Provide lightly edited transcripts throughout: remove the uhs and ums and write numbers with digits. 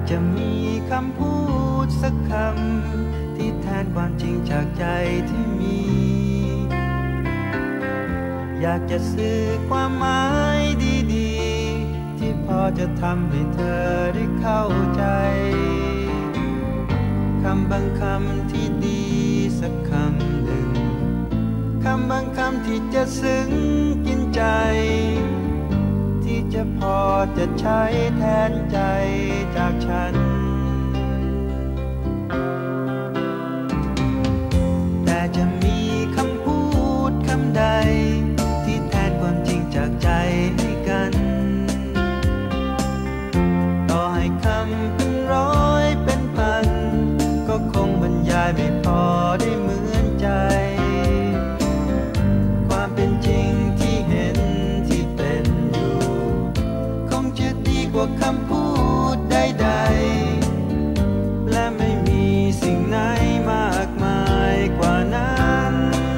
จะมีคำพูดสักคำที่แทนความจริงจากใจที่มีอยากจะสื่อความหมายดีๆที่พอจะทำให้เธอได้เข้าใจคำบางคำที่ดีสักคำหนึ่งคำบางคำที่จะซึ้งกินใจที่จะพอจะใช้แทนใจจากฉันแต่จะมีคำพูดคำใดที่แทนความจริงจากใจให้กันต่อให้คำเป็นร้อยเป็นพันก็คงบรรยายไม่พอได้เหมือนใจความเป็นจริงที่เห็นที่เป็นอยู่คงจะดีกว่าคำพูดใดๆและไม่มีสิ่งไหนมากมายกว่านั้น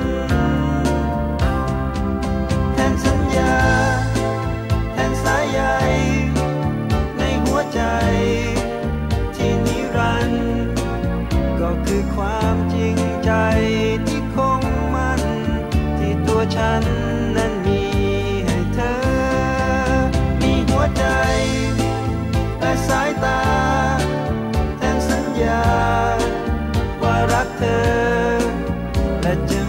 แทนสัญญาแทนสายใยในหัวใจที่นิรันดร์ก็คือความจริงใจที่คงมั่นที่ตัวฉันนั้นมีให้เธอมีหัวใจและสายตาแทนสัญญาว่ารักเธอและจะ